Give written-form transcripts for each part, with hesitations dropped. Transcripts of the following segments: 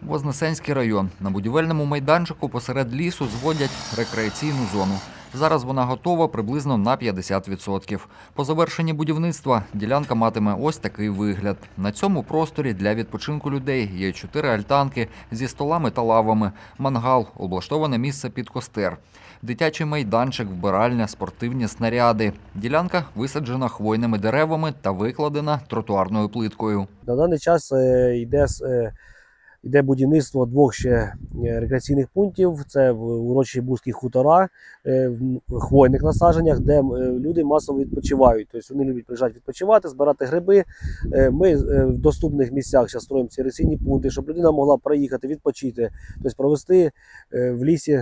Вознесенський район. На будівельному майданчику посеред лісу зводять рекреаційну зону. Зараз вона готова приблизно на 50%. По завершенні будівництва ділянка матиме ось такий вигляд. На цьому просторі для відпочинку людей є 4 альтанки зі столами та лавами, мангал, облаштоване місце під костер, дитячий майданчик, вбиральня, спортивні снаряди. Ділянка висаджена хвойними деревами та викладена тротуарною плиткою. На даний час йде будівництво 2 ще рекреаційних пунктів. Це в урочищі Бузькі хутора, в хвойних насадженнях, де люди масово відпочивають. Тобто вони люблять приїжджати відпочивати, збирати гриби. Ми в доступних місцях зараз строїмо ці рекреаційні пункти, щоб людина могла проїхати, відпочити, тобто провести в лісі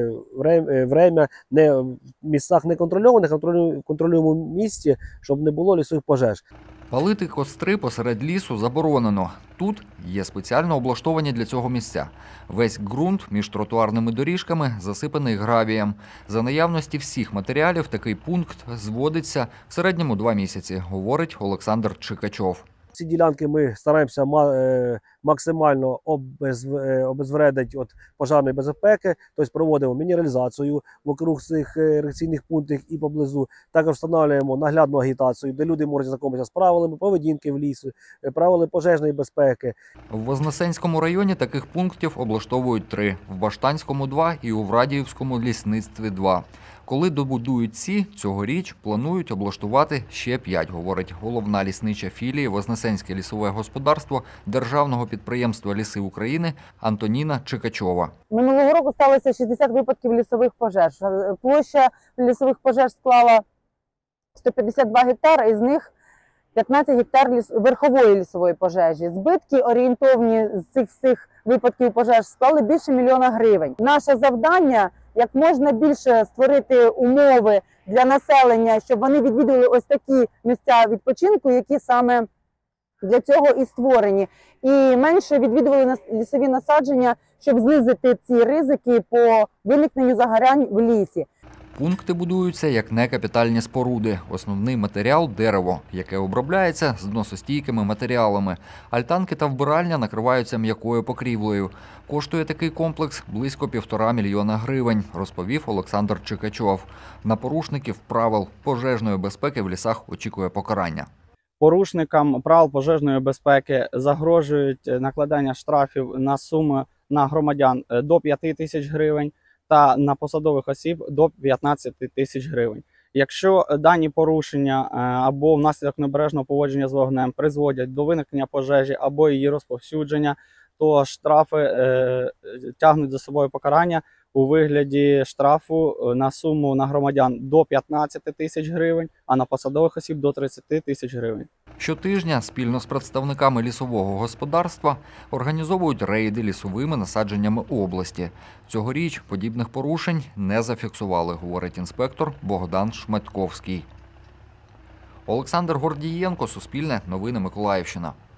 время не в місцях неконтрольованих, а в контролюємому місці, щоб не було лісових пожеж. Палити костри посеред лісу заборонено. Тут є спеціально облаштовані для цього місця. Весь ґрунт між тротуарними доріжками засипаний гравієм. За наявності всіх матеріалів такий пункт зводиться в середньому 2 місяці, говорить Олександр Чикачов. Ці ділянки ми стараємося максимально обезвредити від пожежної безпеки, тобто проводимо мінералізацію вокруг цих рекреаційних пунктів і поблизу. Також встановлюємо наглядну агітацію, де люди можуть знайомитися з правилами поведінки в лісі, правилами пожежної безпеки. В Вознесенському районі таких пунктів облаштовують 3, в Баштанському – 2 і у Врадіївському лісництві – 2. Коли добудують ці, цьогоріч планують облаштувати ще 5, говорить головна ліснича філії Вознесенське лісове господарство Державного підприємства «Ліси України» Антоніна Чикачова. Минулого року сталося 60 випадків лісових пожеж. Площа лісових пожеж склала 152 гектари, із них 15 гектар верхової лісової пожежі. Збитки орієнтовні з цих всіх випадків пожеж склали більше 1 мільйона гривень. Наше завдання – як можна більше створити умови для населення, щоб вони відвідували ось такі місця відпочинку, які саме для цього і створені. І менше відвідували лісові насадження, щоб знизити ці ризики по виникненню загорянь в лісі. Пункти будуються як некапітальні споруди. Основний матеріал – дерево, яке обробляється зносостійкими матеріалами. Альтанки та вбиральня накриваються м'якою покрівлею. Коштує такий комплекс близько 1,5 мільйона гривень, розповів Олександр Чикачов. На порушників правил пожежної безпеки в лісах очікує покарання. Порушникам правил пожежної безпеки загрожують накладання штрафів на суми на громадян до 5 тисяч гривень та на посадових осіб до 15 тисяч гривень. Якщо дані порушення або внаслідок необережного поводження з вогнем призводять до виникнення пожежі або її розповсюдження, то штрафи тягнуть за собою покарання у вигляді штрафу на суму на громадян до 15 тисяч гривень, а на посадових осіб до 30 тисяч гривень. Щотижня спільно з представниками лісового господарства організовують рейди лісовими насадженнями області. Цьогоріч подібних порушень не зафіксували, говорить інспектор Богдан Шметковський. Олександр Гордієнко, Суспільне новини, Миколаївщина.